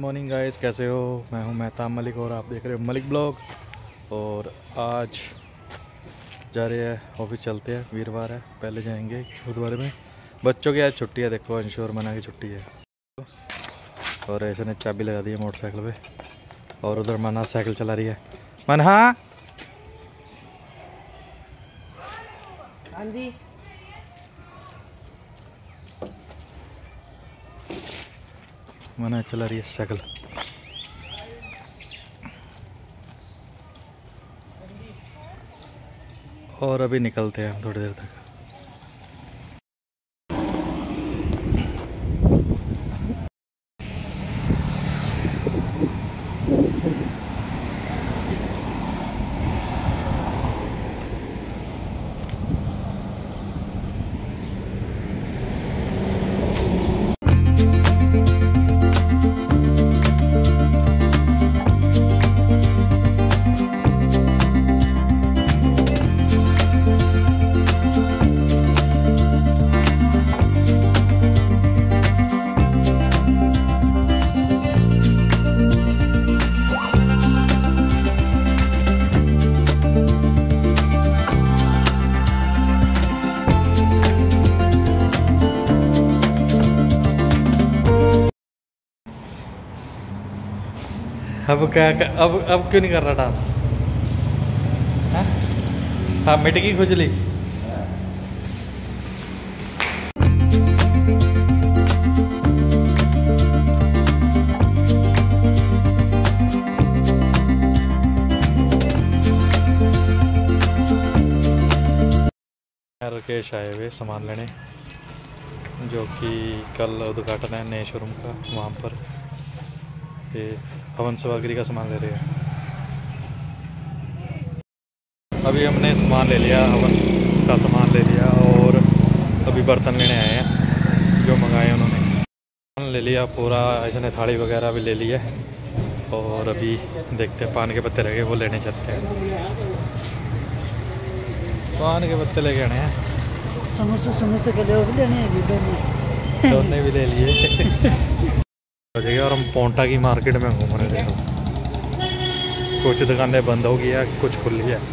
Morning guys, कैसे हो? मैं हूं मेहताब मलिक और आप देख रहे हो मलिक ब्लॉग। और आज जा रहे हैं ऑफिस, चलते हैं। वीरवार है, पहले जाएंगे बुधवार में। बच्चों की आज छुट्टी है, देखो अंशु और मना की छुट्टी है। और ऐसे ने चाबी लगा दी है मोटरसाइकिल पे। और उधर मना साइकिल चला रही है। मना, हाँ जी। मना चला रही है साइकिल। और अभी निकलते हैं हम थोड़ी देर तक। अब क्या, अब क्यों नहीं कर रहा डांस? हाँ, मिट की खुजली। राकेश आए हुए सामान लेने, जो कि कल उद्घाटन है नए शोरूम का। वहाँ पर ये हवन सामग्री का सामान ले रहे हैं। अभी हमने सामान ले लिया, हवन का सामान ले लिया। और अभी बर्तन लेने आए हैं जो मंगाए उन्होंने। सामान ले लिया पूरा, ऐसे थाली वगैरह भी ले लिया। और अभी देखते हैं, पान के पत्ते लगे वो लेने जाते हैं। पान के पत्ते लेके आने हैं। समोसे के लिए भी लेने हैं, दोनों भी ले लिए। और हम पोंटा की मार्केट में घूम रहे थे। कुछ दुकानें बंद हो गई है, कुछ खुली है।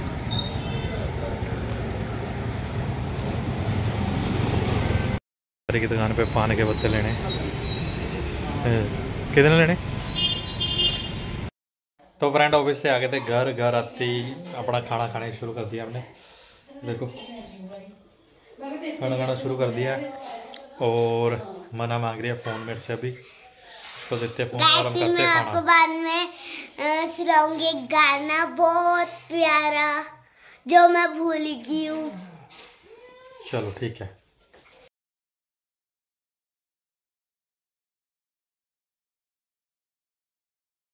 की दुकान पे पान के पत्ते लेने। कितने लेने? तो फ्रेंड ऑफिस से आ गए थे घर आते ही अपना खाना खाने शुरू कर दिया हमने। देखो खाना खाना शुरू कर दिया। और मना मांग रही है फ़ोन मेरे से। अभी इसको देते हैं फ़ोन और हम करते हैं खाना। आपको बाद में सुनाऊंगी गाना बहुत प्यारा जो मैं भूल गई हूँ। चलो ठीक है।